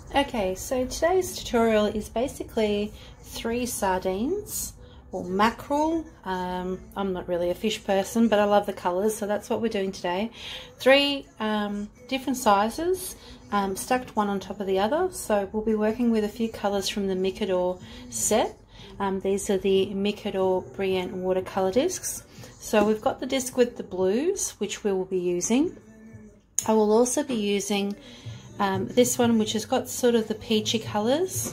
Okay, so today's tutorial is basically 3 sardines or mackerel. I'm not really a fish person, but I love the colours, so that's what we're doing today. 3 different sizes, stacked one on top of the other. So we'll be working with a few colours from the Micador set. These are the Micador Brilliant watercolour discs. So we've got the disc with the blues, which we will be using. I will also be using this one, which has got sort of the peachy colours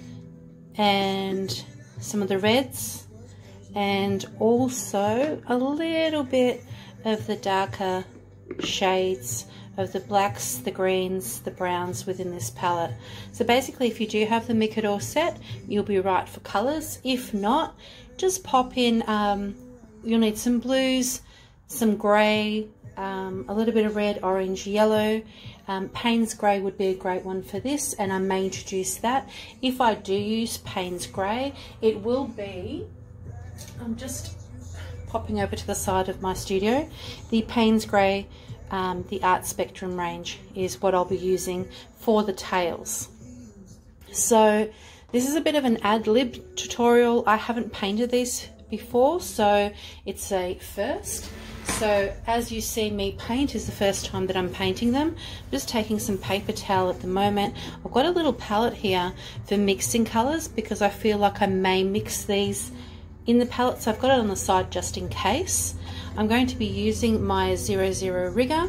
and some of the reds, and also a little bit of the darker shades of the blacks, the greens, the browns within this palette. So basically, if you do have the Micador set, you'll be right for colours. If not, just pop in, you'll need some blues, some grey, a little bit of red, orange, yellow. Paynes grey would be a great one for this, and I may introduce that. If I do use Paynes grey, it will be, I'm just popping over to the side of my studio, the Paynes grey, the Art Spectrum range is what I'll be using for the tails. So this is a bit of an ad-lib tutorial. I haven't painted these before, so it's a first. So as you see me paint is the first time that I'm painting them. I'm just taking some paper towel at the moment. I've got a little palette here for mixing colours because I feel like I may mix these in the palette, so I've got it on the side just in case. I'm going to be using my 00 rigger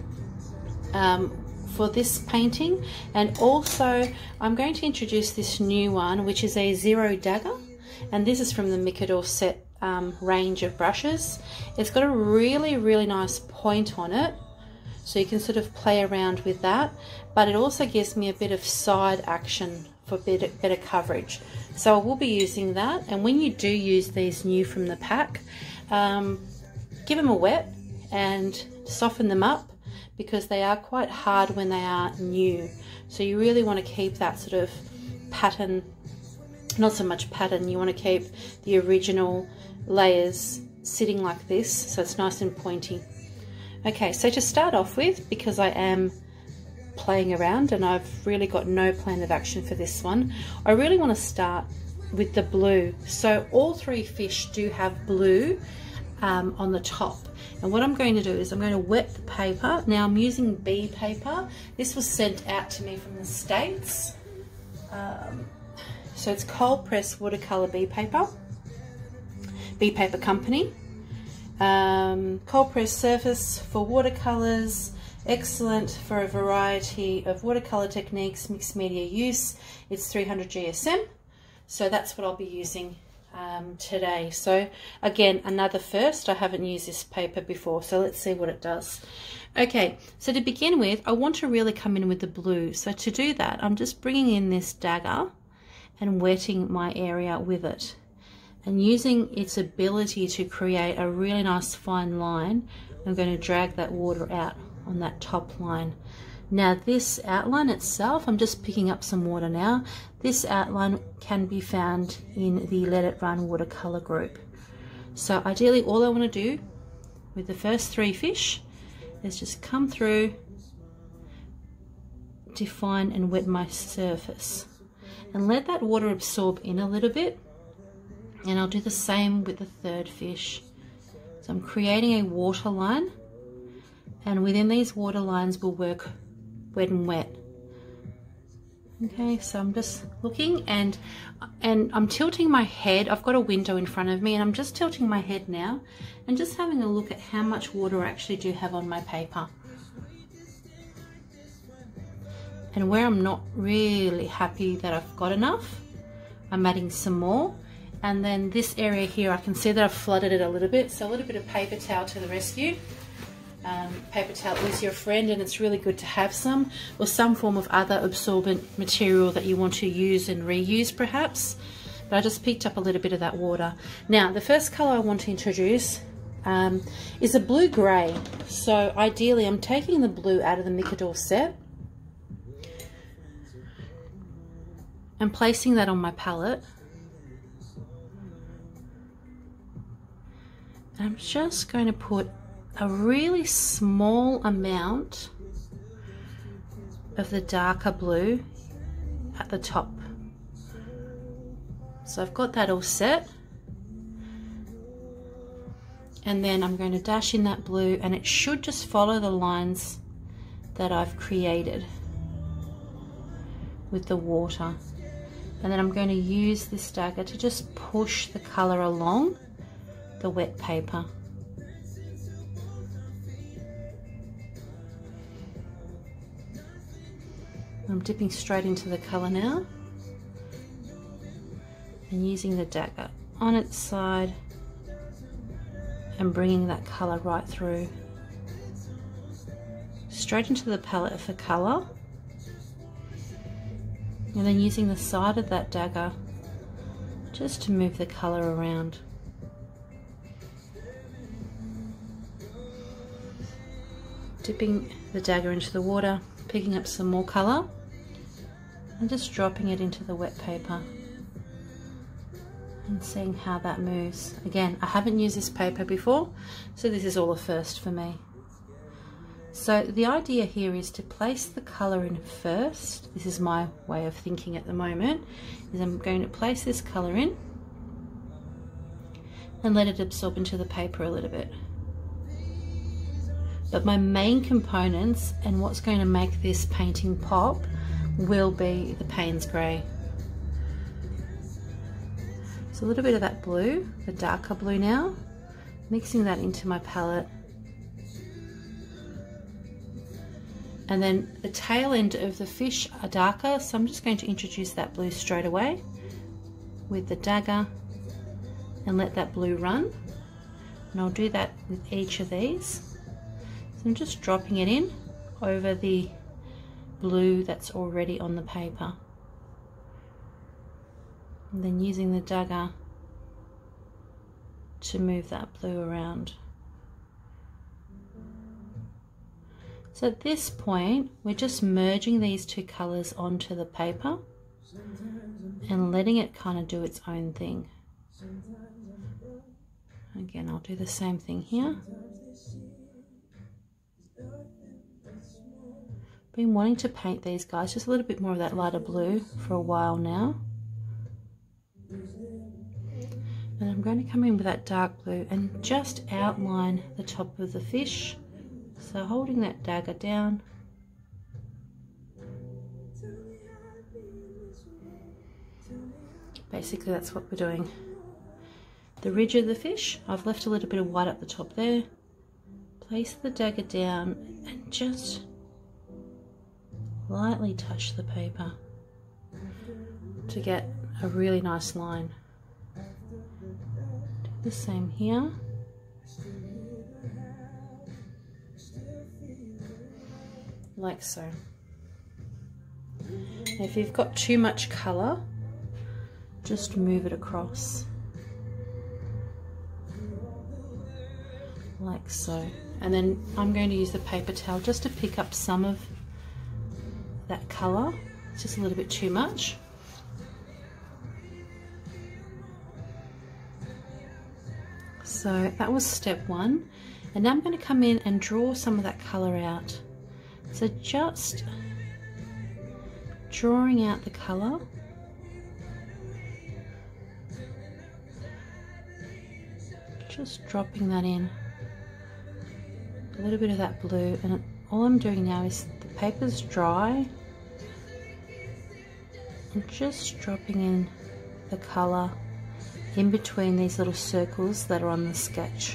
for this painting, and also I'm going to introduce this new one, which is a 0 dagger, and this is from the Micador set range of brushes. It's got a really nice point on it, so you can sort of play around with that, but it also gives me a bit of side action for better coverage. So I will be using that, and when you do use these new from the pack, give them a wet and soften them up, because they are quite hard when they are new. So you really want to keep that sort of pattern, not so much pattern, you want to keep the original layers sitting like this, so it's nice and pointy. Okay, so to start off with, because I am playing around and I've really got no plan of action for this one, I really want to start with the blue. So all 3 fish do have blue on the top, and what I'm going to do is I'm going to wet the paper. Now I'm using B paper. This was sent out to me from the States, so it's cold press watercolor B paper company. Cold press surface for watercolors, excellent for a variety of watercolor techniques, mixed media use. It's 300 GSM, so that's what I'll be using today. So again, another first. I haven't used this paper before, so let's see what it does. Okay, so to begin with, I want to really come in with the blue. So to do that, I'm just bringing in this dagger and wetting my area with it, and using its ability to create a really nice fine line, I'm going to drag that water out on that top line. Now this outline itself, I'm just picking up some water now. This outline can be found in the Let It Run watercolor group. So ideally all I want to do with the first 3 fish is just come through, define and wet my surface, and let that water absorb in a little bit. And I'll do the same with the 3rd fish. So I'm creating a water line, and within these water lines we'll work wet and wet. Okay, so I'm just looking, and I'm tilting my head. I've got a window in front of me, and I'm just tilting my head now and just having a look at how much water I actually do have on my paper. And where I'm not really happy that I've got enough, I'm adding some more. And then this area here, I can see that I've flooded it a little bit, so a little bit of paper towel to the rescue. Paper towel is your friend, and it's really good to have some, or some form of other absorbent material that you want to use and reuse perhaps. But I just picked up a little bit of that water. Now the first colour I want to introduce is a blue-grey. So ideally I'm taking the blue out of the Micador set and placing that on my palette. I'm just going to put a really small amount of the darker blue at the top. So I've got that all set. And then I'm going to dash in that blue, and it should just follow the lines that I've created with the water. And then I'm going to use this dagger to just push the colour along the wet paper. I'm dipping straight into the colour now and using the dagger on its side and bringing that colour right through, straight into the palette for colour, and then using the side of that dagger just to move the colour around. Dipping the dagger into the water, picking up some more colour and just dropping it into the wet paper and seeing how that moves. Again, I haven't used this paper before, so this is all a first for me. So the idea here is to place the colour in first. This is my way of thinking at the moment, is I'm going to place this colour in and let it absorb into the paper a little bit. But my main components and what's going to make this painting pop will be the Paynes grey. So a little bit of that blue, the darker blue now, mixing that into my palette. And then the tail end of the fish are darker, so I'm just going to introduce that blue straight away with the dagger and let that blue run. And I'll do that with each of these. So I'm just dropping it in over the blue that's already on the paper. And then using the dagger to move that blue around. So at this point, we're just merging these two colours onto the paper and letting it kind of do its own thing. Again, I'll do the same thing here. Been wanting to paint these guys just a little bit more of that lighter blue for a while now. And I'm going to come in with that dark blue and just outline the top of the fish. So holding that dagger down. Basically that's what we're doing. The ridge of the fish, I've left a little bit of white at the top there. Place the dagger down and just lightly touch the paper to get a really nice line. Do the same here. Like so. If you've got too much colour, just move it across. Like so. And then I'm going to use the paper towel just to pick up some of that colour. It's just a little bit too much. So that was step one. And now I'm going to come in and draw some of that colour out. So just drawing out the colour. Just dropping that in. A little bit of that blue, and all I'm doing now is the paper's dry. I'm just dropping in the colour in between these little circles that are on the sketch.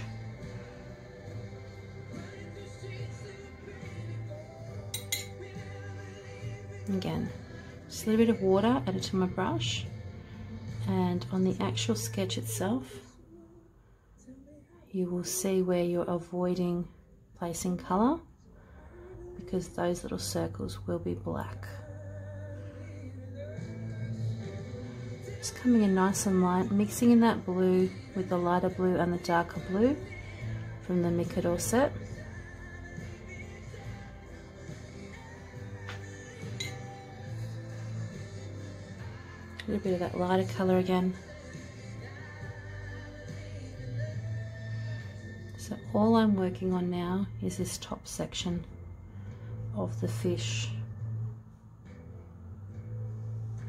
Again, just a little bit of water added to my brush, and on the actual sketch itself you will see where you're avoiding placing colour because those little circles will be black. Just coming in nice and light, mixing in that blue with the lighter blue and the darker blue from the Micador set. A little bit of that lighter colour again. So all I'm working on now is this top section of the fish.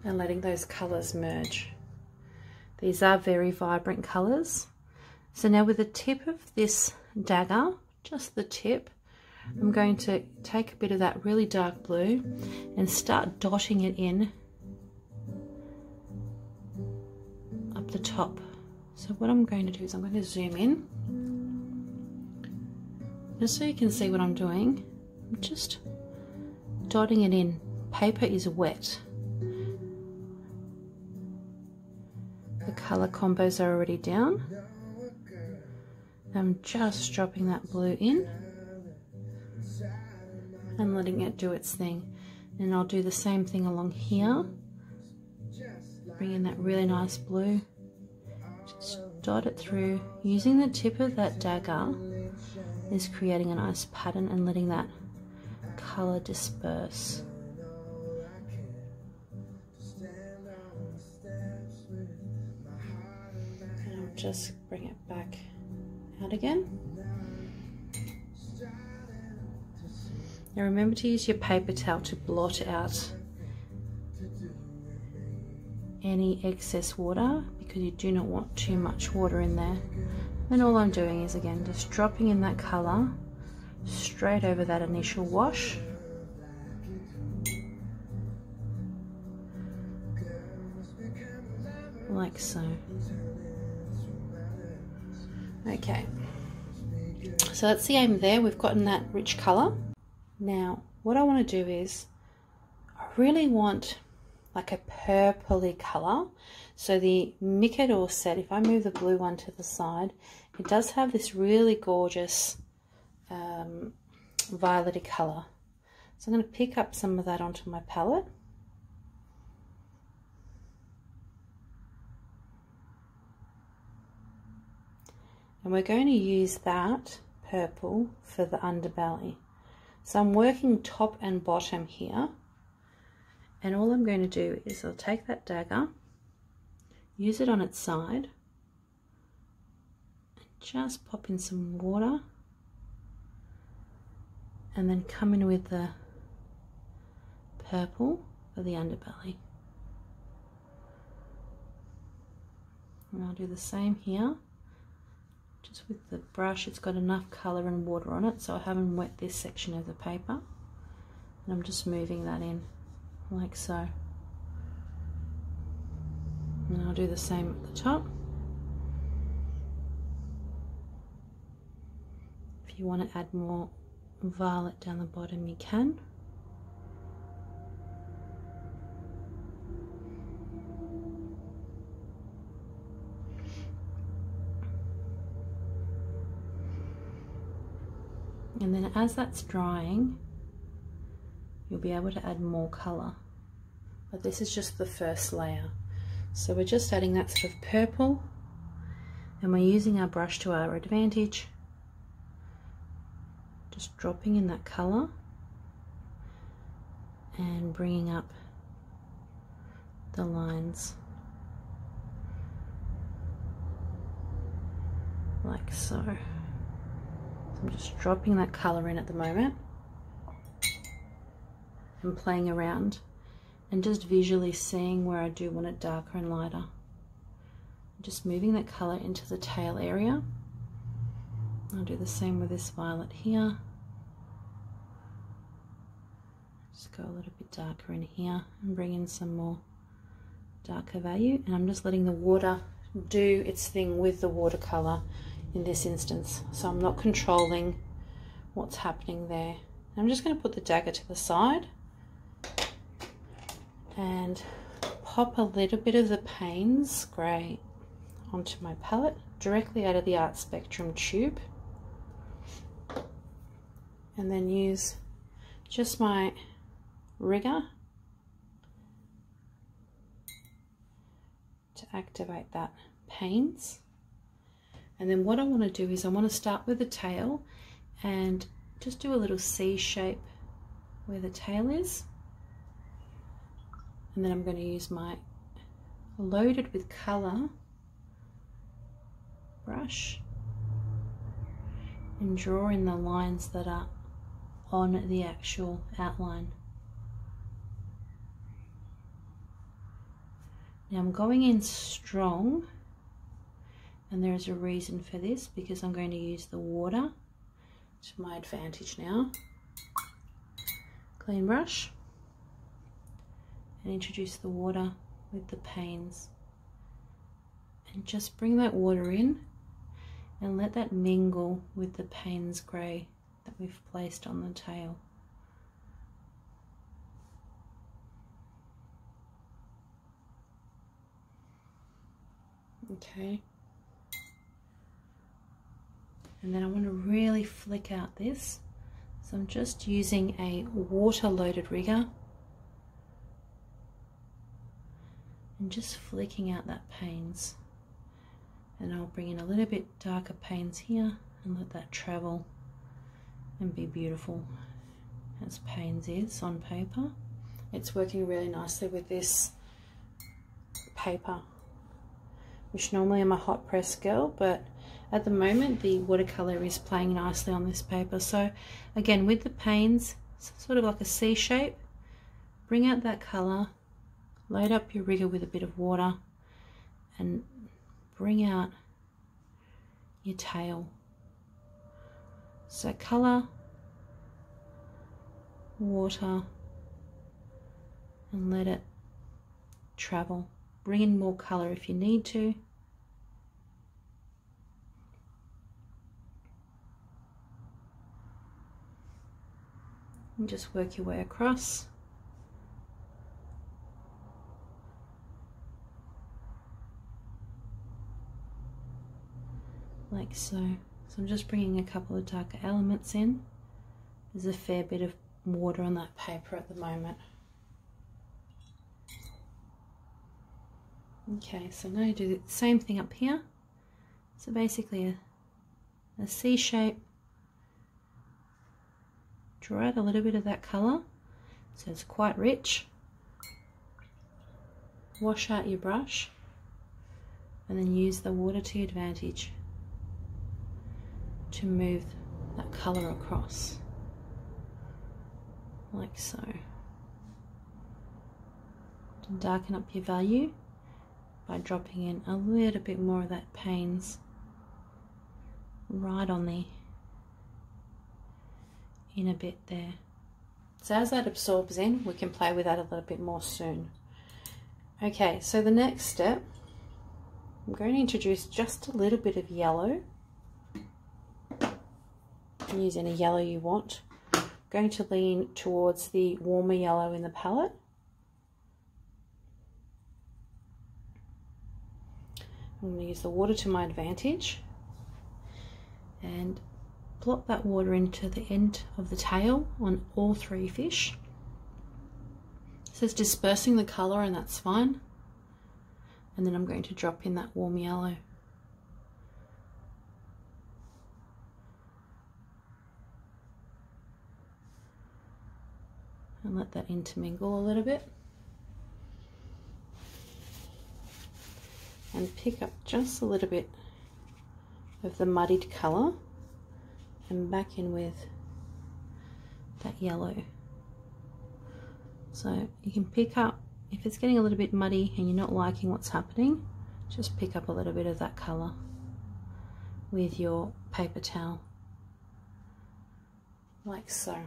and letting those colours merge. These are very vibrant colours. So now with the tip of this dagger, just the tip, I'm going to take a bit of that really dark blue and start dotting it in up the top. So what I'm going to do is I'm going to zoom in, just so you can see what I'm doing. I'm just dotting it in. Paper is wet. The colour combos are already down. I'm just dropping that blue in and letting it do its thing. And I'll do the same thing along here. Bring in that really nice blue. Just dot it through. Using the tip of that dagger is creating a nice pattern and letting that colour disperse. And I'll just bring it back out again. Now remember to use your paper towel to blot out any excess water, because you do not want too much water in there. And all I'm doing is again just dropping in that colour straight over that initial wash. Like so. Okay, so that's the aim there. We've gotten that rich colour. Now what I want to do is I really want like a purpley colour. So the Micador set, if I move the blue one to the side, it does have this really gorgeous violety colour. So I'm going to pick up some of that onto my palette. And we're going to use that purple for the underbelly. So I'm working top and bottom here. And all I'm going to do is I'll take that dagger, use it on its side, and just pop in some water. And then come in with the purple for the underbelly. And I'll do the same here. Just with the brush, it's got enough colour and water on it, so I haven't wet this section of the paper. And I'm just moving that in like so. And I'll do the same at the top. If you want to add more violet down the bottom, you can. And then as that's drying, you'll be able to add more colour. But this is just the first layer. So we're just adding that sort of purple, and we're using our brush to our advantage. Just dropping in that colour and bringing up the lines like so. I'm just dropping that colour in at the moment and playing around and just visually seeing where I do want it darker and lighter. Just moving that colour into the tail area. I'll do the same with this violet here. Just go a little bit darker in here and bring in some more darker value, and I'm just letting the water do its thing with the watercolour in this instance, so I'm not controlling what's happening there. I'm just going to put the dagger to the side and pop a little bit of the Paynes grey onto my palette directly out of the Art Spectrum tube, and then use just my rigger to activate that Paynes. And then what I want to do is I want to start with the tail and just do a little C shape where the tail is. And then I'm going to use my loaded with colour brush and draw in the lines that are on the actual outline. Now I'm going in strong, and there is a reason for this, because I'm going to use the water to my advantage now. Clean brush, and introduce the water with the paynes, and just bring that water in and let that mingle with the paynes grey that we've placed on the tail. Okay, and then I want to really flick out this, so I'm just using a water loaded rigger and just flicking out that paynes, and I'll bring in a little bit darker paynes here and let that travel and be beautiful as paynes is on paper. It's working really nicely with this paper, which normally I'm a hot press girl, but at the moment the watercolor is playing nicely on this paper. So again, with the paynes, sort of like a C shape, bring out that color, load up your rigger with a bit of water, and bring out your tail. So color, water, and let it travel. Bring in more color if you need to. And just work your way across. Like so. So I'm just bringing a couple of darker elements in. There's a fair bit of water on that paper at the moment. Okay, so now you do the same thing up here. So basically a C shape. Draw out a little bit of that colour so it's quite rich. Wash out your brush and then use the water to your advantage to move that colour across, like so. To darken up your value by dropping in a little bit more of that paynes right on the inner bit there. So as that absorbs in, we can play with that a little bit more soon. Okay, so the next step, I'm going to introduce just a little bit of yellow. You can use any yellow you want. I'm going to lean towards the warmer yellow in the palette. I'm going to use the water to my advantage and plop that water into the end of the tail on all three fish. So it's dispersing the colour, and that's fine. And then I'm going to drop in that warm yellow. And let that intermingle a little bit. And pick up just a little bit of the muddied colour and back in with that yellow. So you can pick up, if it's getting a little bit muddy and you're not liking what's happening, just pick up a little bit of that colour with your paper towel, like so.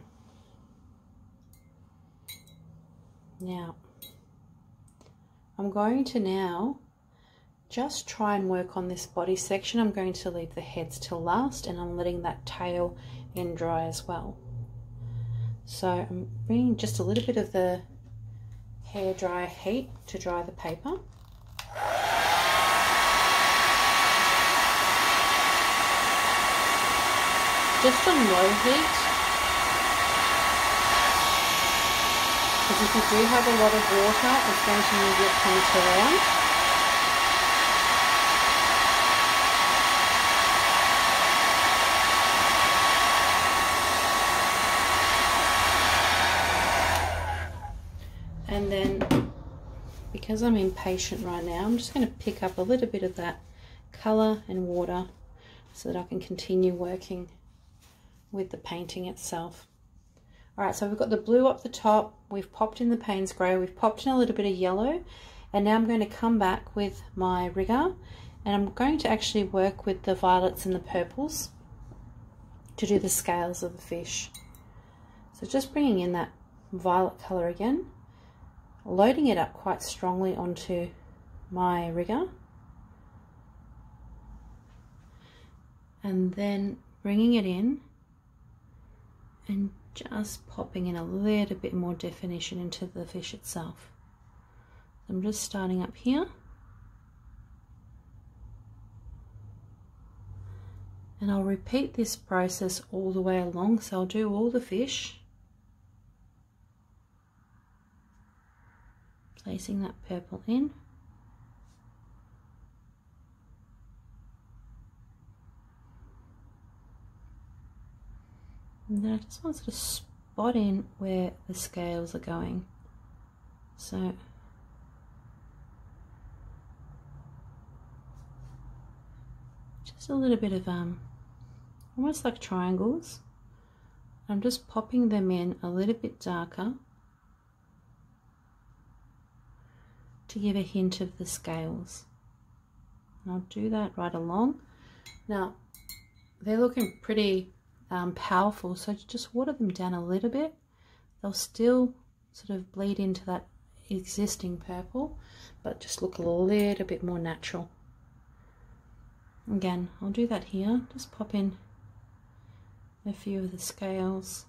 Now, I'm going to now just try and work on this body section. I'm going to leave the heads till last, and I'm letting that tail end dry as well. So I'm bringing just a little bit of the hair dryer heat to dry the paper. Just on low heat, because if you do have a lot of water, it's going to move your paint around. And then, because I'm impatient right now, I'm just going to pick up a little bit of that colour and water so that I can continue working with the painting itself. Alright, so we've got the blue up the top, we've popped in the Paynes grey, we've popped in a little bit of yellow, And now I'm going to come back with my rigger, and I'm going to actually work with the violets and the purples to do the scales of the fish. So just bringing in that violet colour again, loading it up quite strongly onto my rigger, and then bringing it in and just popping in a little bit more definition into the fish itself. I'm just starting up here, and I'll repeat this process all the way along. So I'll do all the fish, placing that purple in, and then I just want to spot in where the scales are going. So just a little bit of almost like triangles. I'm just popping them in a little bit darker to give a hint of the scales. And I'll do that right along. Now they're looking pretty powerful, so just water them down a little bit. They'll still sort of bleed into that existing purple, but just look a little bit more natural. Again, I'll do that here, just pop in a few of the scales,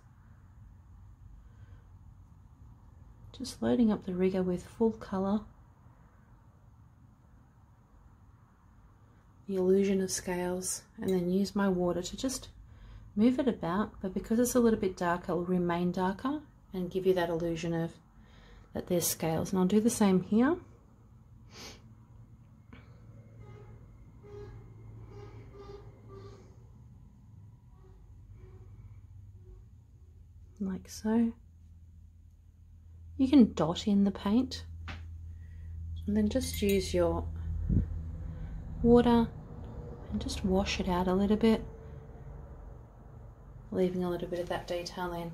just loading up the rigger with full colour, the illusion of scales, and then use my water to just move it about, but because it's a little bit darker, it will remain darker and give you that illusion of that there's scales. And I'll do the same here. Like so. You can dot in the paint and then just use your water and just wash it out a little bit, leaving a little bit of that detail in.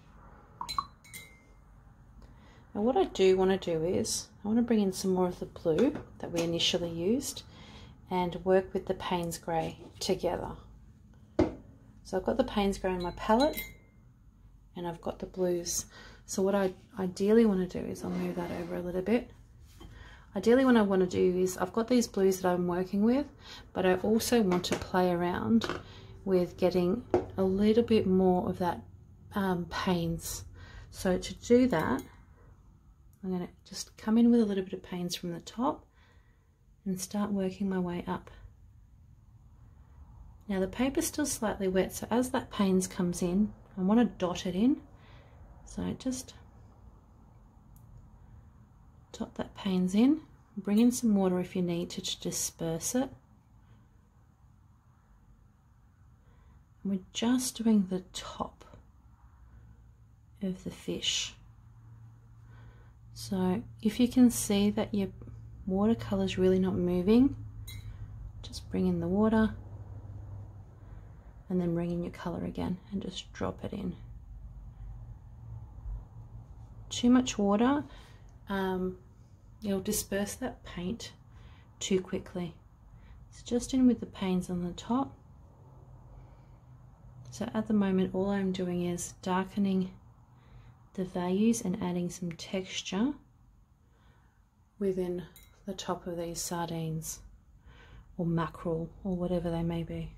Now what I do want to do is I want to bring in some more of the blue that we initially used and work with the Paynes grey together. So I've got the Paynes grey in my palette and I've got the blues. So what I ideally want to do is I'll move that over a little bit. Ideally what I want to do is I've got these blues that I'm working with, but I also want to play around with getting a little bit more of that Paynes. So to do that, I'm going to just come in with a little bit of Paynes from the top and start working my way up. Now the paper's still slightly wet, so as that Paynes comes in, I want to dot it in. So just dot that Paynes in, bring in some water if you need to disperse it. And we're just doing the top of the fish. So if you can see that your watercolor is really not moving, just bring in the water and then bring in your color again and just drop it in. Too much water, it'll disperse that paint too quickly. So just in with the Paynes on the top. So at the moment all I'm doing is darkening the values and adding some texture within the top of these sardines or mackerel or whatever they may be.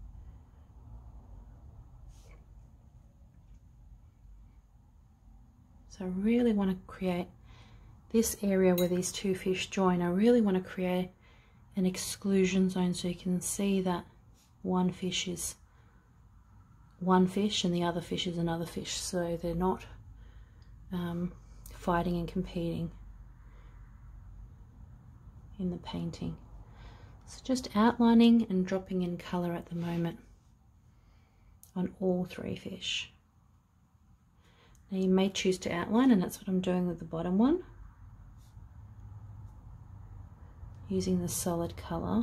So I really want to create this area where these two fish join. I really want to create an exclusion zone so you can see that one fish is one fish and the other fish is another fish, so they're not fighting and competing in the painting. So just outlining and dropping in colour at the moment on all three fish. Now you may choose to outline, and that's what I'm doing with the bottom one, using the solid colour.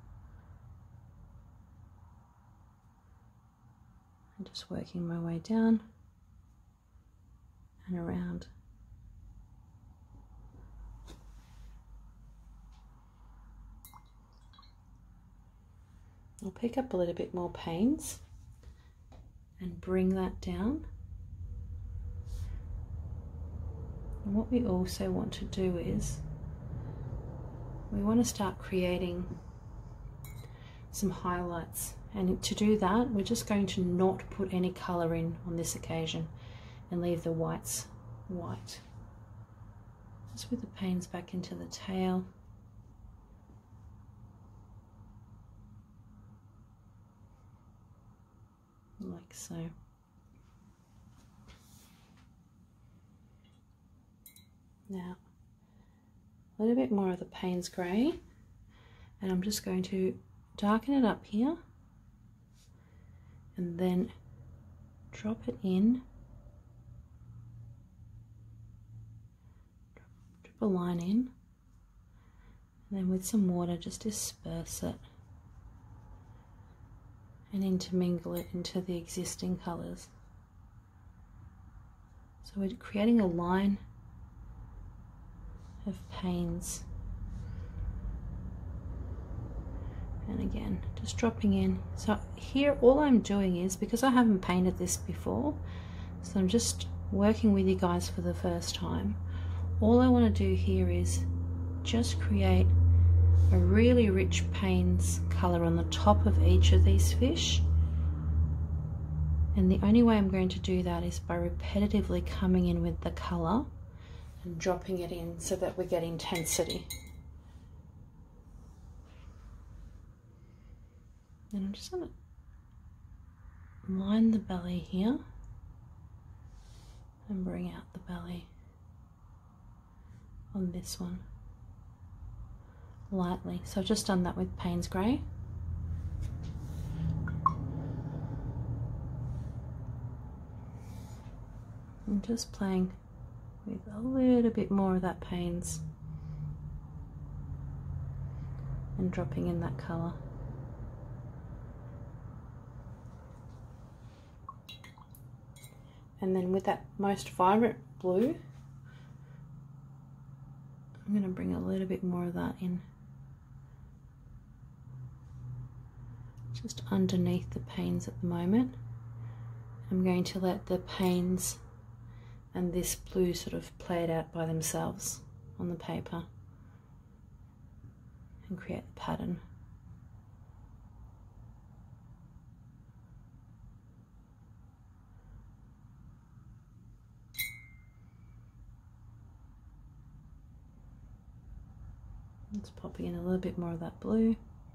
And just working my way down and around. I'll pick up a little bit more paynes and bring that down. And what we also want to do is we want to start creating some highlights, and to do that we're just going to not put any colour in on this occasion and leave the whites white. Just with the paynes back into the tail. Like so. Now a little bit more of the paynes grey, and I'm just going to darken it up here and then drop it in, drop a line in, and then with some water just disperse it and intermingle it into the existing colours. So we're creating a line of paynes, and again just dropping in. So here all I'm doing is, because I haven't painted this before, so I'm just working with you guys for the first time, all I want to do here is just create a really rich paynes colour on the top of each of these fish. And the only way I'm going to do that is by repetitively coming in with the colour and dropping it in so that we get intensity. And I'm just going to line the belly here and bring out the belly on this one lightly. So I've just done that with paynes grey. I'm just playing with a little bit more of that paynes and dropping in that colour. And then with that most vibrant blue, I'm going to bring a little bit more of that in, just underneath the paynes at the moment. I'm going to let the paynes and this blue sort of play it out by themselves on the paper and create the pattern. Just popping in a little bit more of that blue.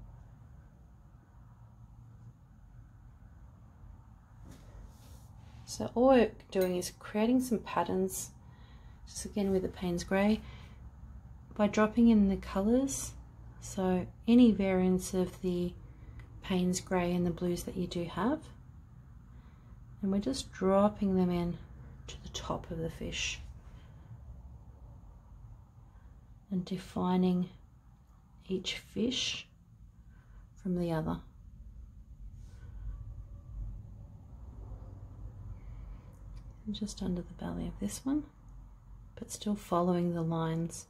So all we're doing is creating some patterns, just again with the paynes grey, by dropping in the colours. So any variants of the paynes grey and the blues that you do have, and we're just dropping them in to the top of the fish and defining each fish from the other. And just under the belly of this one, but still following the lines.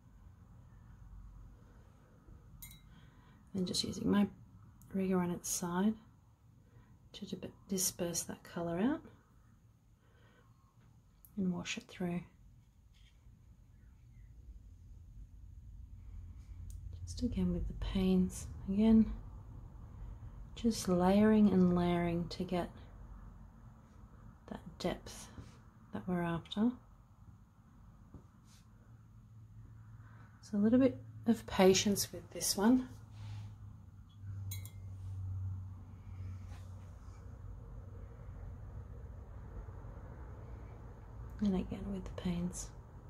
And just using my rigger on its side to disperse that colour out and wash it through. Just again with the paynes, again just layering and layering to get that depth that we're after. So a little bit of patience with this one. And again with the paynes.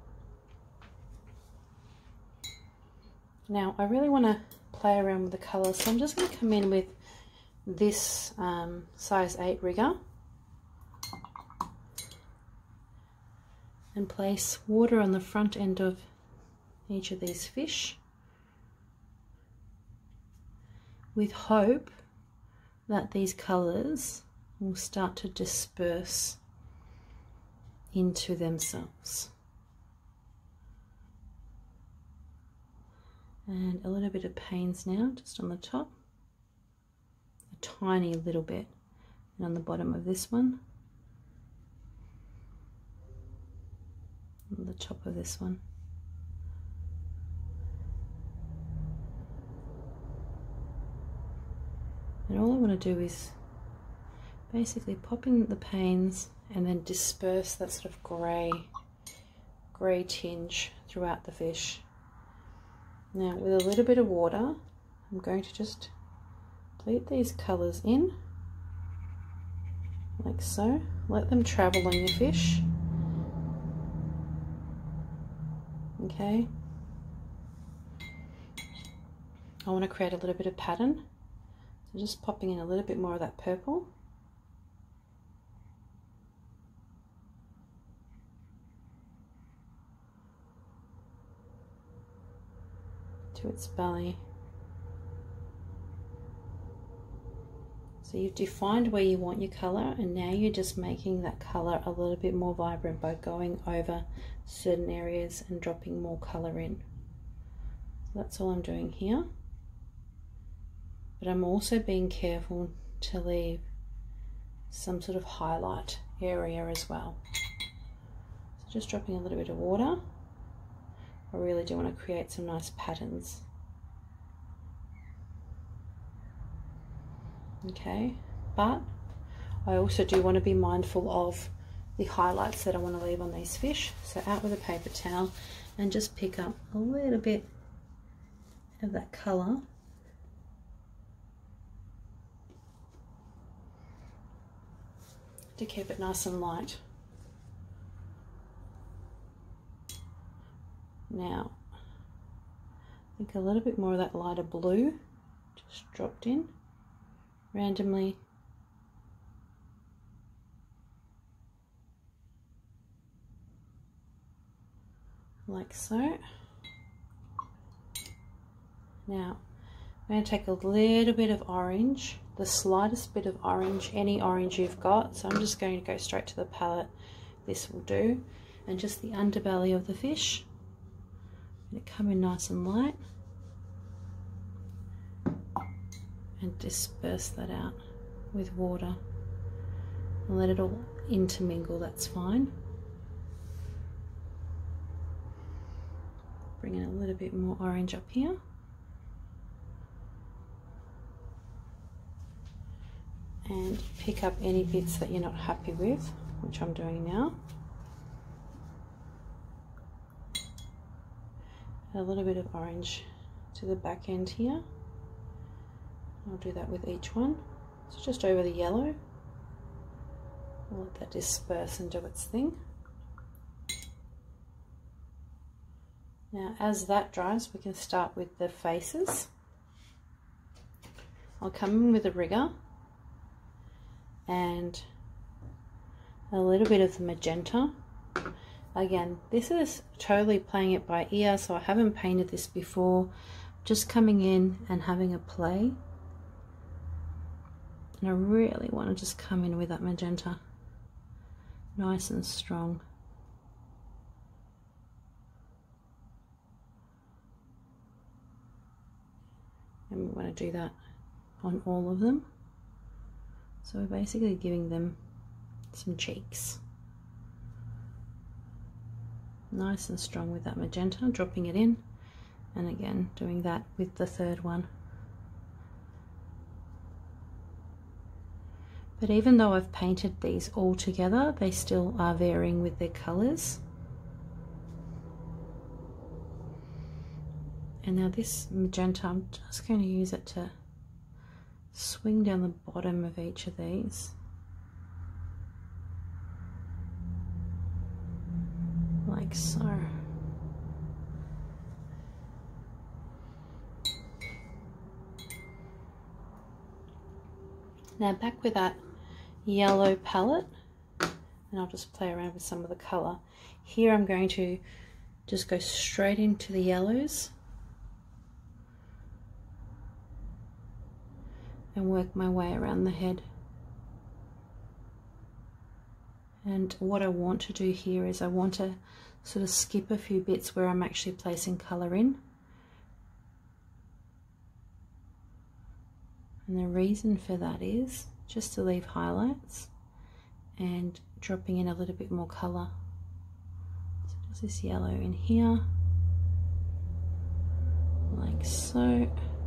Now I really want to play around with the colours, so I'm just going to come in with this size 8 rigger and place water on the front end of each of these fish, with hope that these colours will start to disperse into themselves. And a little bit of paynes now just on the top. tiny little bit, and on the bottom of this one, on the top of this one. And all I want to do is basically pop in the panes and then disperse that sort of grey tinge throughout the fish. Now with a little bit of water, I'm going to just bleed these colours in, like so. Let them travel on your fish. Okay. I want to create a little bit of pattern. So just popping in a little bit more of that purple. To its belly. So you've defined where you want your colour, and now you're just making that colour a little bit more vibrant by going over certain areas and dropping more colour in. So that's all I'm doing here. But I'm also being careful to leave some sort of highlight area as well. So just dropping a little bit of water. I really do want to create some nice patterns. Okay, but I also do want to be mindful of the highlights that I want to leave on these fish. So out with a paper towel and just pick up a little bit of that colour. To keep it nice and light. Now, I think a little bit more of that lighter blue just dropped in randomly. Like so. Now, I'm going to take a little bit of orange, the slightest bit of orange, any orange you've got. So I'm just going to go straight to the palette. This will do. And just the underbelly of the fish. Let it come in nice and light. And disperse that out with water. And let it all intermingle, that's fine. Bring in a little bit more orange up here. And pick up any bits that you're not happy with, which I'm doing now. Add a little bit of orange to the back end here. I'll do that with each one. So just over the yellow. I'll let that disperse and do its thing. Now as that dries, we can start with the faces. I'll come in with a rigger and a little bit of the magenta. Again, this is totally playing it by ear, so I haven't painted this before. Just coming in and having a play. And I really want to just come in with that magenta. Nice and strong. And we want to do that on all of them. So we're basically giving them some cheeks. Nice and strong with that magenta, dropping it in, and again doing that with the third one. But even though I've painted these all together, they still are varying with their colours. And now this magenta, I'm just going to use it to swing down the bottom of each of these. Like so. Now back with that yellow palette, and I'll just play around with some of the colour. Here I'm going to just go straight into the yellows and work my way around the head. And what I want to do here is I want to sort of skip a few bits where I'm actually placing colour in. And the reason for that is just to leave highlights and dropping in a little bit more colour. So just this yellow in here, like so.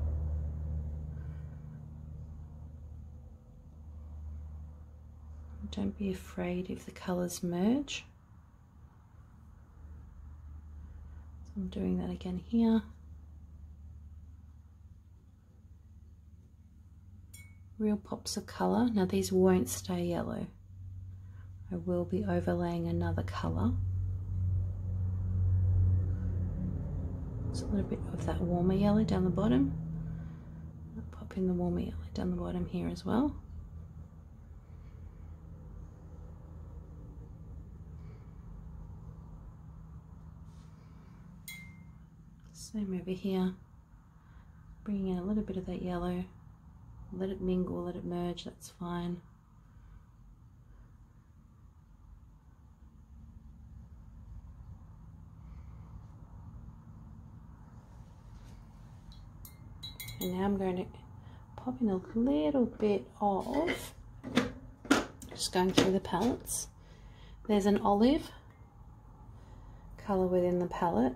Don't be afraid if the colours merge. So I'm doing that again here. Real pops of colour. Now these won't stay yellow. I will be overlaying another colour. Just a little bit of that warmer yellow down the bottom. I'll pop in the warmer yellow down the bottom here as well. Same over here. Bringing in a little bit of that yellow. Let it mingle, let it merge, that's fine. And now I'm going to pop in a little bit of, just going through the palettes. There's an olive colour within the palette.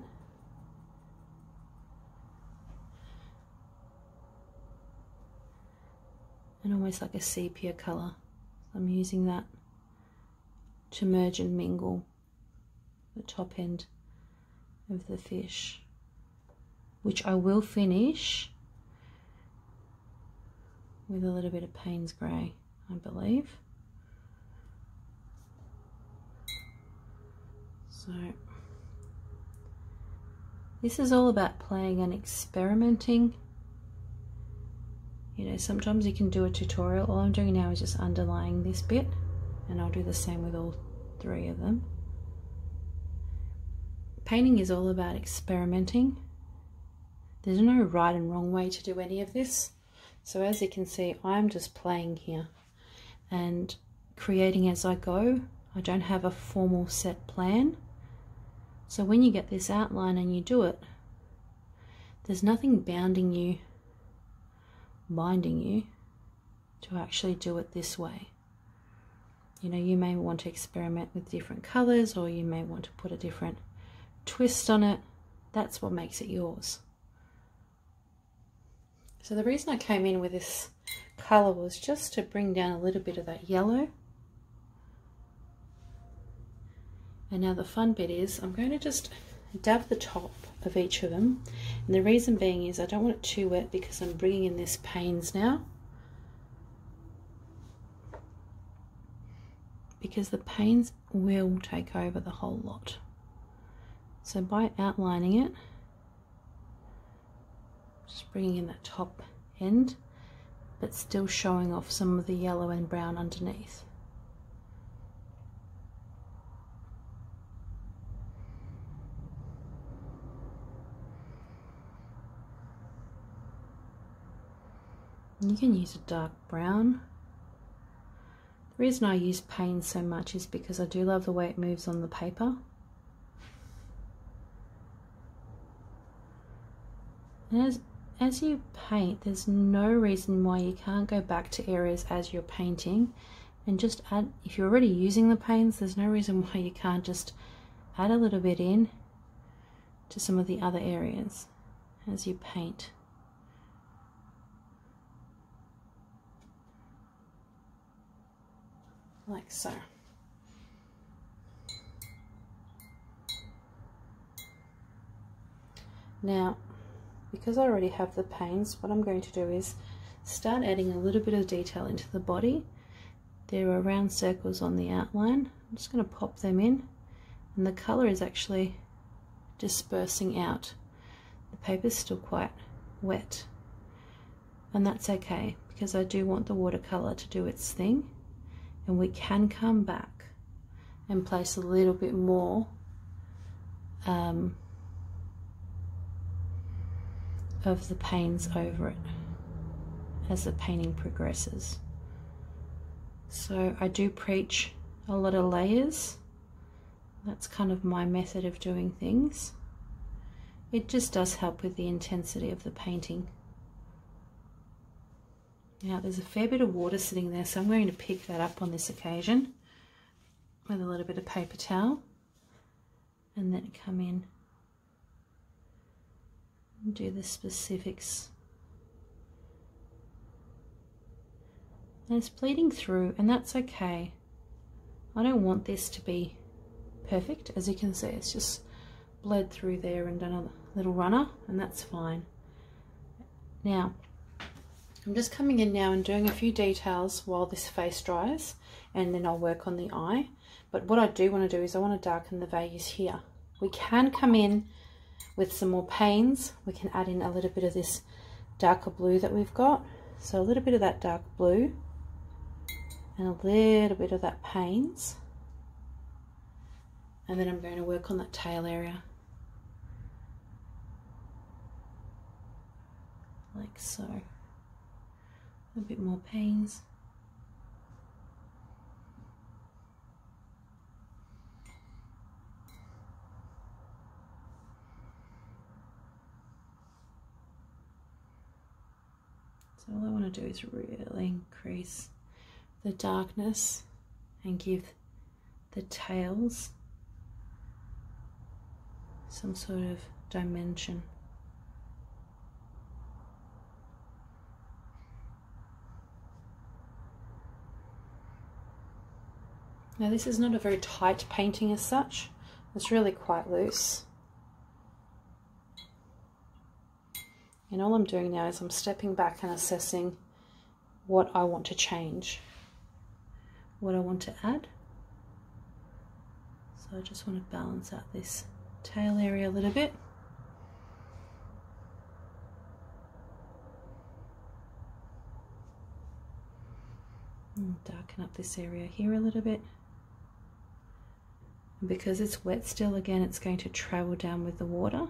And almost like a sepia colour. I'm using that to merge and mingle the top end of the fish, which I will finish with a little bit of Payne's grey, I believe. So this is all about playing and experimenting. You know, sometimes you can do a tutorial. All I'm doing now is just underlying this bit, and I'll do the same with all three of them. Painting is all about experimenting. There's no right and wrong way to do any of this. So as you can see, I'm just playing here and creating as I go. I don't have a formal set plan. So when you get this outline and you do it, there's nothing binding you to actually do it this way. You know, you may want to experiment with different colors, or you may want to put a different twist on it. That's what makes it yours. So the reason I came in with this color was just to bring down a little bit of that yellow. And now the fun bit is I'm going to just dab the top of each of them, and the reason being is I don't want it too wet because I'm bringing in this Paynes now, because the Paynes will take over the whole lot. So by outlining it, just bringing in that top end but still showing off some of the yellow and brown underneath. You can use a dark brown. The reason I use Paynes so much is because I do love the way it moves on the paper. And as you paint, there's no reason why you can't go back to areas as you're painting and just add, if you're already using the Paynes, there's no reason why you can't just add a little bit in to some of the other areas as you paint. Like so. Now, because I already have the Paynes, what I'm going to do is start adding a little bit of detail into the body. There are round circles on the outline. I'm just going to pop them in, and the colour is actually dispersing out. The paper's still quite wet, and that's okay because I do want the watercolour to do its thing. And we can come back and place a little bit more of the Paynes over it as the painting progresses. So I do preach a lot of layers. That's kind of my method of doing things. It just does help with the intensity of the painting. Now there's a fair bit of water sitting there, so I'm going to pick that up on this occasion with a little bit of paper towel, and then come in and do the specifics. And it's bleeding through, and that's okay. I don't want this to be perfect. As you can see, it's just bled through there and done a little runner, and that's fine. Now I'm just coming in now and doing a few details while this face dries, and then I'll work on the eye. But what I do want to do is I want to darken the values here. We can come in with some more paynes. We can add in a little bit of this darker blue that we've got. So a little bit of that dark blue and a little bit of that paynes. And then I'm going to work on that tail area. Like so. A bit more paynes. So all I want to do is really increase the darkness and give the tails some sort of dimension. Now this is not a very tight painting as such, it's really quite loose. And all I'm doing now is I'm stepping back and assessing what I want to change, what I want to add. So I just want to balance out this tail area a little bit. And darken up this area here a little bit. And because it's wet still, again, it's going to travel down with the water.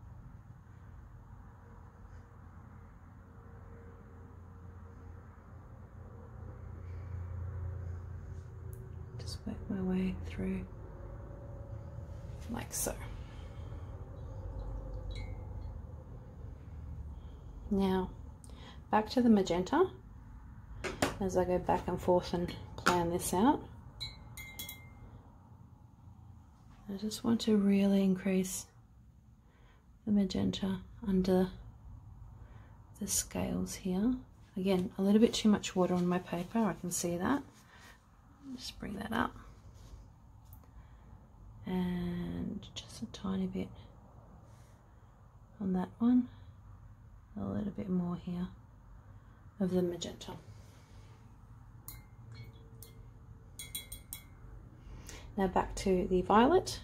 Just work my way through like so. Now, back to the magenta as I go back and forth and plan this out. I just want to really increase the magenta under the scales here. Again, a little bit too much water on my paper, I can see that. Just bring that up. And just a tiny bit on that one. A little bit more here of the magenta. Now back to the violet,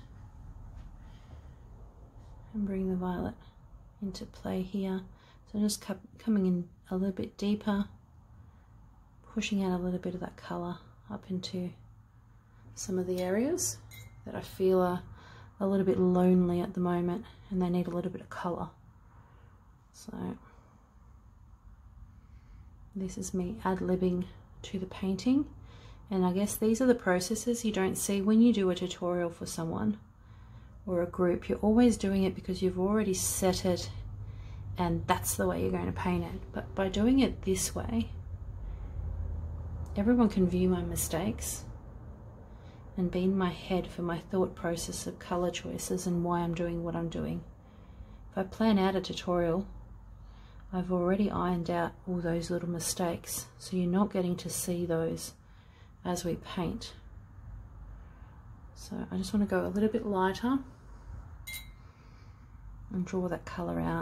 and bring the violet into play here. So I'm just coming in a little bit deeper, pushing out a little bit of that colour up into some of the areas that I feel are a little bit lonely at the moment and they need a little bit of colour. So this is me ad-libbing to the painting. And I guess these are the processes you don't see when you do a tutorial for someone or a group. You're always doing it because you've already set it and that's the way you're going to paint it. But by doing it this way, everyone can view my mistakes and be in my head for my thought process of colour choices and why I'm doing what I'm doing. If I plan out a tutorial, I've already ironed out all those little mistakes, so you're not getting to see those as we paint. So I just want to go a little bit lighter and draw that colour out.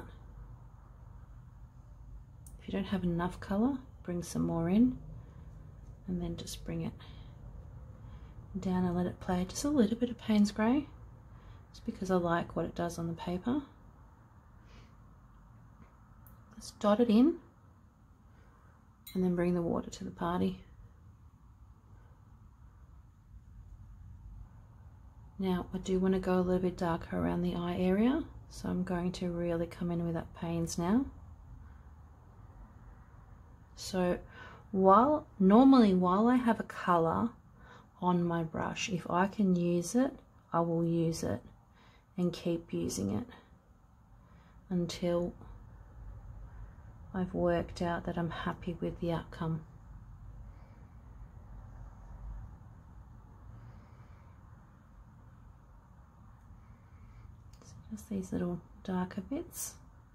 If you don't have enough colour, bring some more in and then just bring it down and let it play. Just a little bit of Payne's grey, just because I like what it does on the paper. Just dot it in and then bring the water to the party. Now I do want to go a little bit darker around the eye area, so I'm going to really come in with that Paynes now. So normally while I have a colour on my brush, if I can use it, I will use it and keep using it until I've worked out that I'm happy with the outcome. So just these little darker bits.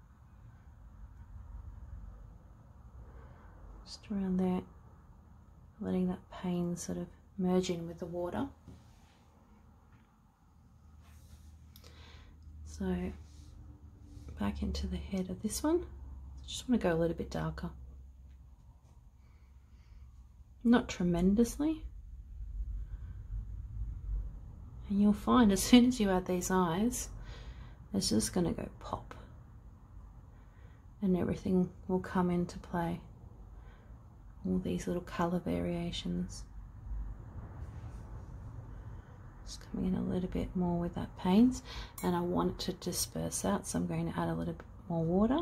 Just around there, letting that paint sort of merge in with the water. So back into the head of this one, I just want to go a little bit darker. Not tremendously. And you'll find as soon as you add these eyes, it's just going to go pop. And everything will come into play. All these little colour variations. Just coming in a little bit more with that paints, and I want it to disperse out, so I'm going to add a little bit more water,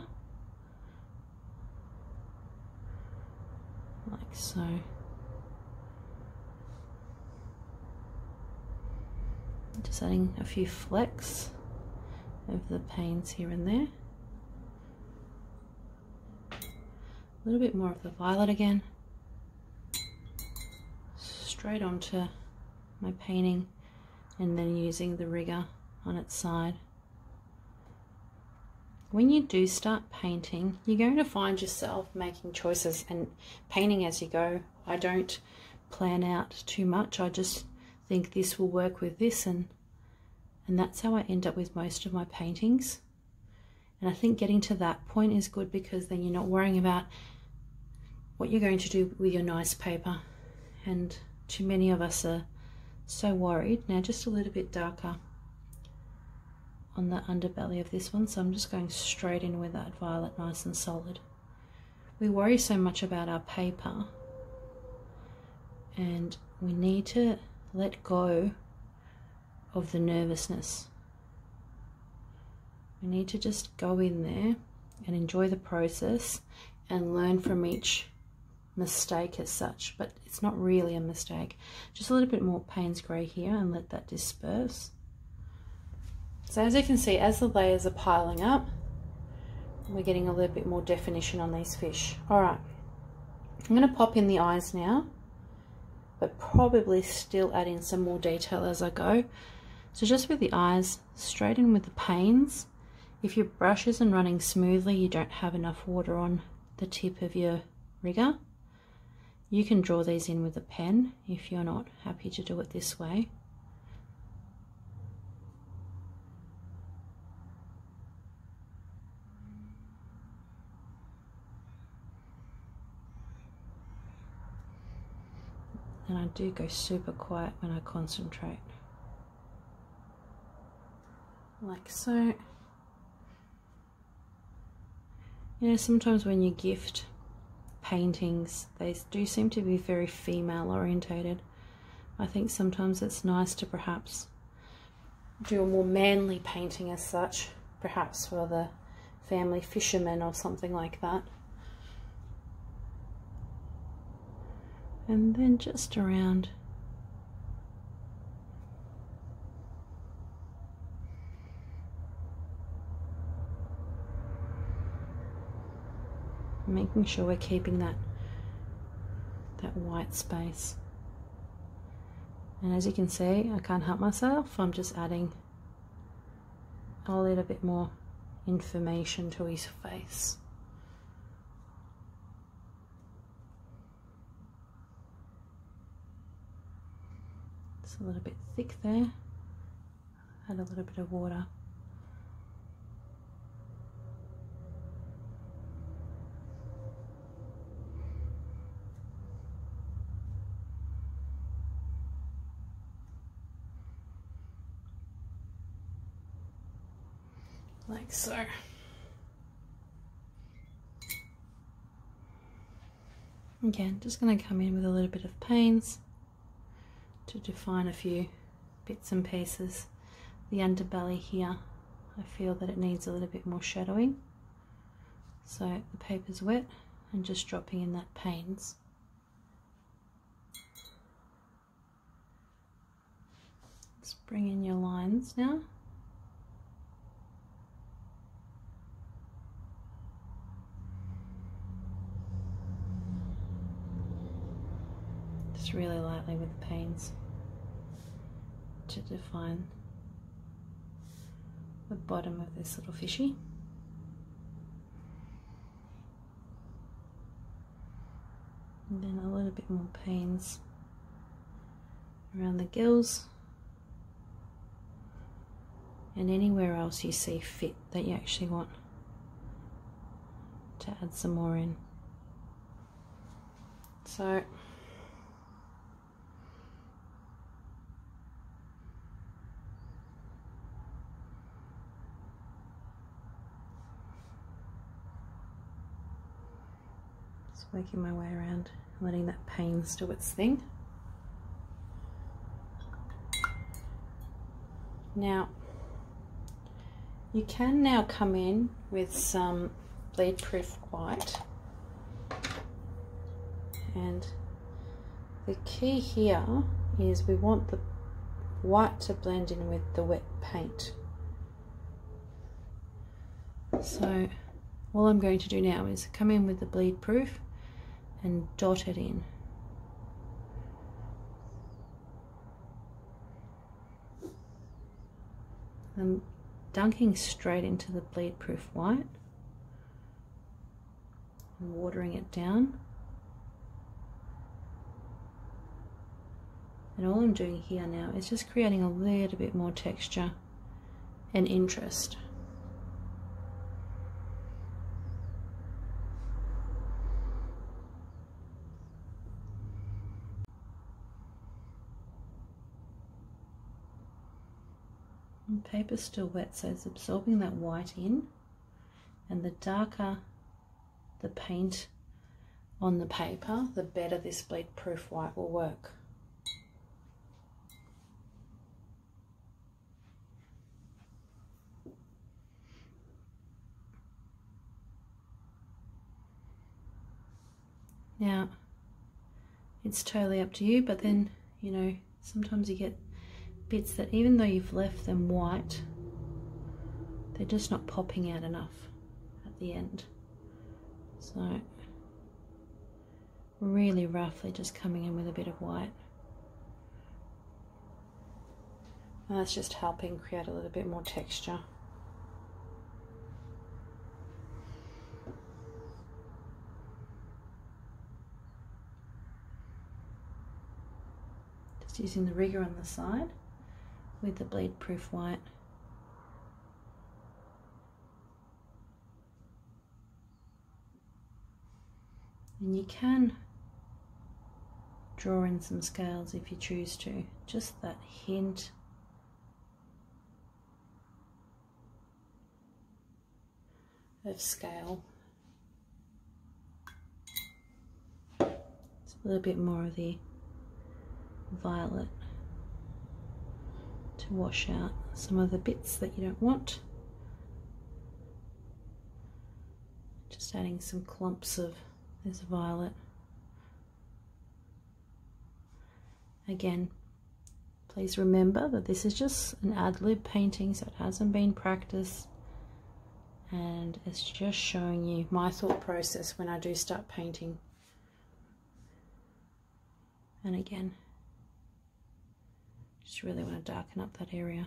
like so. Just adding a few flecks of the paints here and there. A little bit more of the violet again. Straight onto my painting, and then using the rigger on its side. When you do start painting, you're going to find yourself making choices and painting as you go. I don't plan out too much. I just think this will work with this, and that's how I end up with most of my paintings. And I think getting to that point is good, because then you're not worrying about what you're going to do with your nice paper. And too many of us are so worried. Now just a little bit darker on the underbelly of this one, so I'm just going straight in with that violet, nice and solid. We worry so much about our paper, and we need to let go of the nervousness. We need to just go in there and enjoy the process and learn from each mistake as such, but it's not really a mistake. Just a little bit more Payne's grey here, and let that disperse. So as you can see, as the layers are piling up, we're getting a little bit more definition on these fish. All right, I'm going to pop in the eyes now, but probably still add in some more detail as I go. So just with the eyes, straight in with the Paynes. If your brush isn't running smoothly, you don't have enough water on the tip of your rigger, you can draw these in with a pen if you're not happy to do it this way. And I do go super quiet when I concentrate. Like so. You know, sometimes when you gift paintings, they do seem to be very female orientated. I think sometimes it's nice to perhaps do a more manly painting as such, perhaps for the family fisherman or something like that. And then just around making sure we're keeping that white space. And as you can see, I can't help myself, I'm just adding a little bit more information to his face. It's a little bit thick there. Add a little bit of water. Like so. Again, just going to come in with a little bit of Paynes to define a few bits and pieces. The underbelly here, I feel that it needs a little bit more shadowing. So the paper's wet and just dropping in that Paynes. Just bring in your lines now. just really lightly with the paynes to define the bottom of this little fishy. And then a little bit more paynes around the gills and anywhere else you see fit that you actually want to add some more in. So just working my way around, letting that paynes do its thing. Now you can now come in with some bleed proof white, and the key here is we want the white to blend in with the wet paint. So all I'm going to do now is come in with the bleed proof and dot it in. I'm dunking straight into the bleed proof white and watering it down. And all I'm doing here now is just creating a little bit more texture and interest. And paper's still wet, so it's absorbing that white in, and the darker the paint on the paper, the better this bleed proof white will work. Now, it's totally up to you, but then, you know, sometimes you get bits that even though you've left them white, they're just not popping out enough at the end. So, really roughly just coming in with a bit of white. And that's just helping create a little bit more texture. Just using the rigger on the side with the bleed proof white. And you can draw in some scales if you choose to, just that hint of scale. It's a little bit more of the violet to wash out some of the bits that you don't want. Just adding some clumps of this violet. Again, please remember that this is just an ad-lib painting, so it hasn't been practiced, and it's just showing you my thought process when I do start painting. And again, just really want to darken up that area.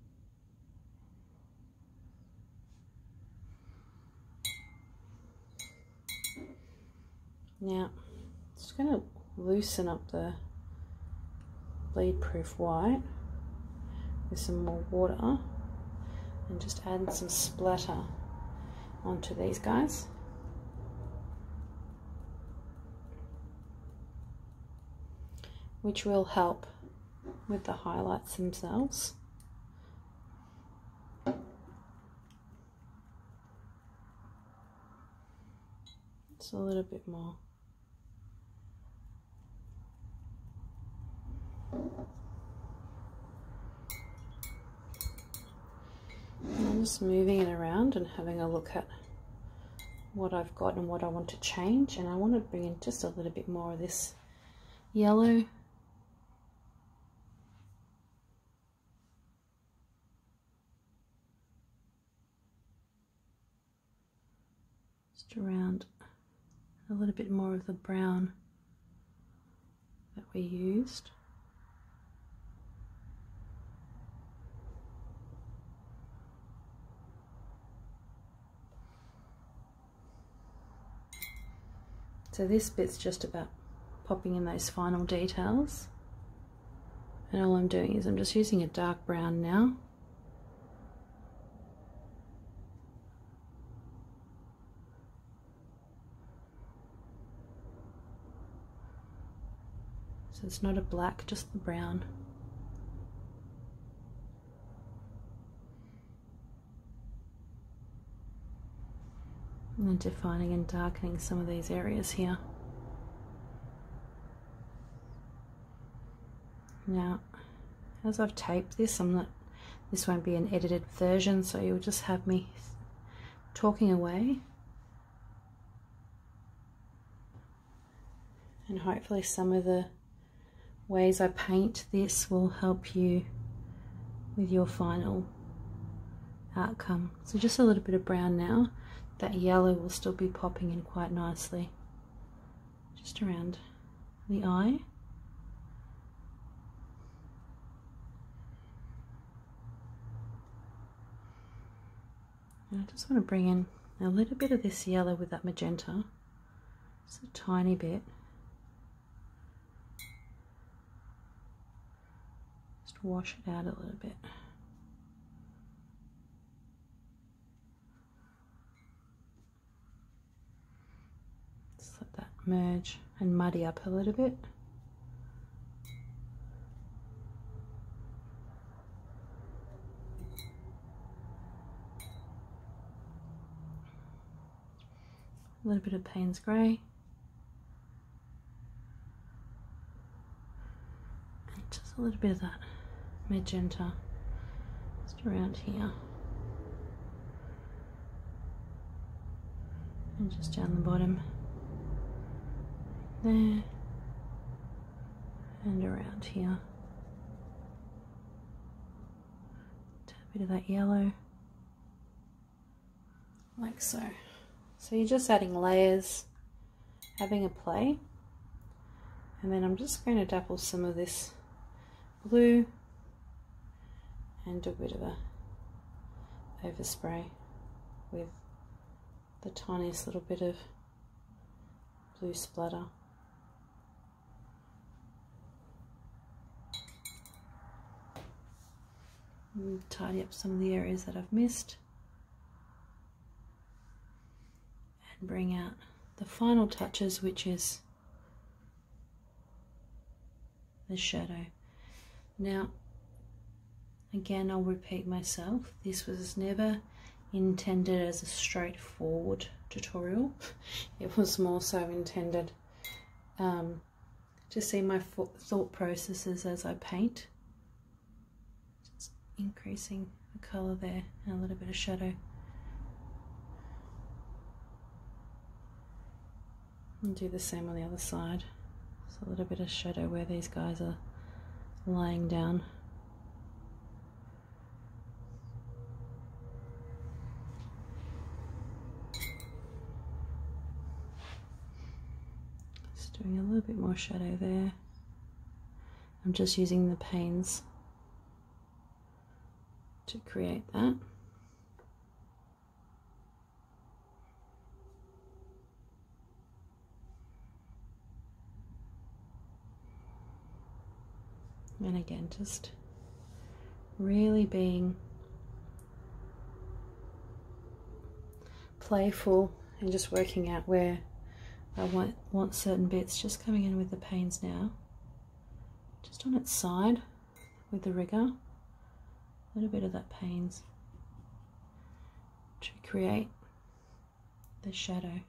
Now, just going to loosen up the bleed proof white with some more water and just add some splatter onto these guys. Which will help with the highlights themselves. It's a little bit more. I'm just moving it around and having a look at what I've got and what I want to change, and I want to bring in just a little bit more of this yellow. Just around a little bit more of the brown that we used. So this bit's just about popping in those final details. And all I'm doing is I'm just using a dark brown now. So it's not a black, just the brown. And then defining and darkening some of these areas here. Now, as I've taped this, this won't be an edited version, so you'll just have me talking away. And hopefully some of the ways I paint this will help you with your final outcome. So just a little bit of brown now. That yellow will still be popping in quite nicely. Just around the eye. And I just want to bring in a little bit of this yellow with that magenta. Just a tiny bit. Just wash it out a little bit. Just let that merge and muddy up a little bit. A little bit of Payne's grey. And just a little bit of that magenta just around here. And just down the bottom. There. And around here. A bit of that yellow. Like so. So you're just adding layers, having a play, and then I'm just going to dapple some of this blue and do a bit of a overspray with the tiniest little bit of blue splatter. And tidy up some of the areas that I've missed. Bring out the final touches, which is the shadow. Now, again, I'll repeat myself, this was never intended as a straightforward tutorial. It was more so intended to see my thought processes as I paint. Just increasing the colour there and a little bit of shadow. And do the same on the other side. So a little bit of shadow where these guys are lying down. Just doing a little bit more shadow there. I'm just using the Paynes to create that. And again, just really being playful and just working out where I want certain bits. Just coming in with the Paynes now, just on its side with the rigger, a little bit of that Paynes to create the shadow.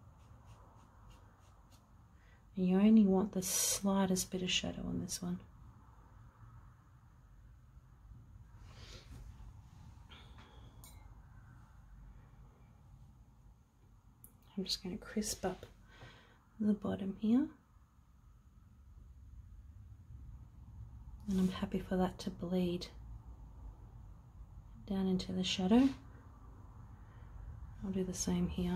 And you only want the slightest bit of shadow on this one. I'm just going to crisp up the bottom here, and I'm happy for that to bleed down into the shadow. I'll do the same here.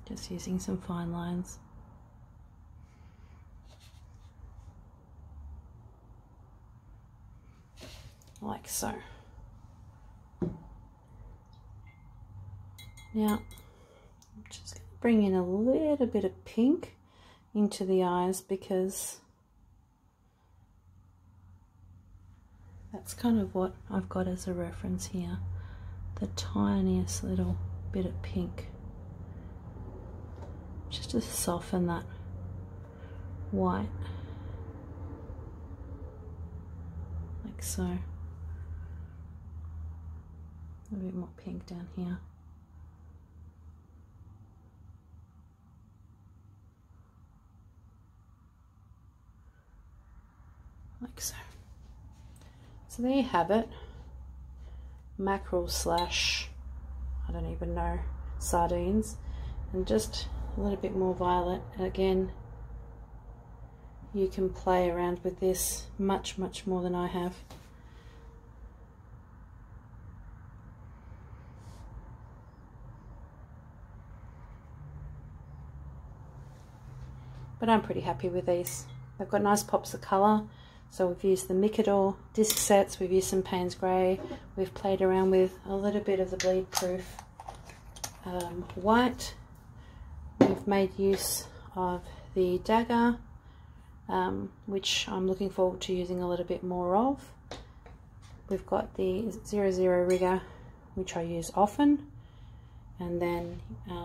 Just using some fine lines. Like so. Now, I'm just going to bring in a little bit of pink into the eyes, because that's kind of what I've got as a reference here. The tiniest little bit of pink, just to soften that white, like so. A bit more pink down here. Like so. So there you have it. Mackerel slash, I don't even know, sardines, and just a little bit more violet. Again, you can play around with this much more than I have. But I'm pretty happy with these. They've got nice pops of colour. So we've used the Micador disc sets, we've used some Paynes Grey, we've played around with a little bit of the bleed proof white. We've made use of the dagger, which I'm looking forward to using a little bit more of. We've got the 00 rigger, which I use often, and then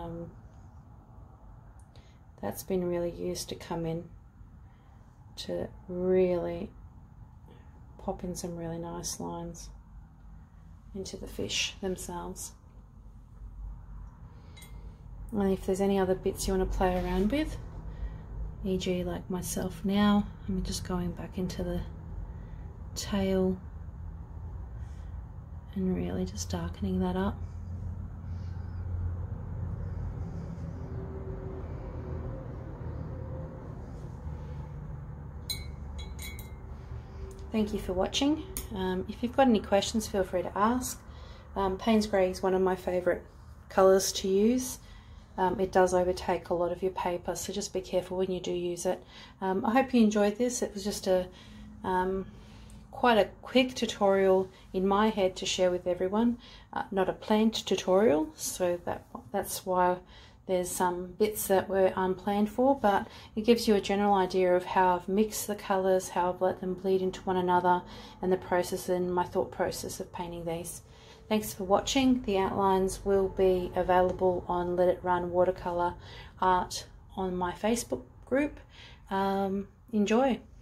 that's been really used to come in to really pop in some really nice lines into the fish themselves. And if there's any other bits you want to play around with, e.g. like myself now, I'm just going back into the tail and really just darkening that up. Thank you for watching. If you've got any questions, feel free to ask. Paynes Grey is one of my favourite colours to use. It does overtake a lot of your paper, so just be careful when you do use it. I hope you enjoyed this. It was just a quite a quick tutorial in my head to share with everyone. Not a planned tutorial, so that's why there's some bits that were unplanned for, but it gives you a general idea of how I've mixed the colours, how I've let them bleed into one another, and the process and my thought process of painting these. Thanks for watching. The outlines will be available on Let It Run Watercolour Art on my Facebook group. Enjoy.